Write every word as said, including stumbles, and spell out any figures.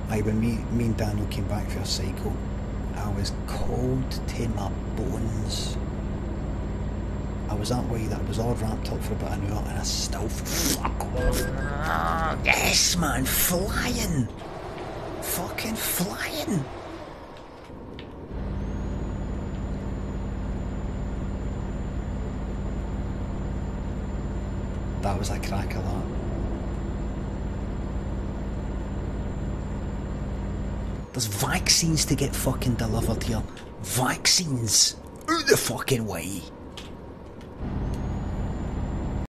Aye, when me, me and Daniel came back for a cycle, I was cold to my bones. I was that way that I was all wrapped up for about an hour and I still fuck off. Yes man, flying! Fucking flying! That was a cracker, that. There's vaccines to get fucking delivered here. Vaccines! Out the fucking way!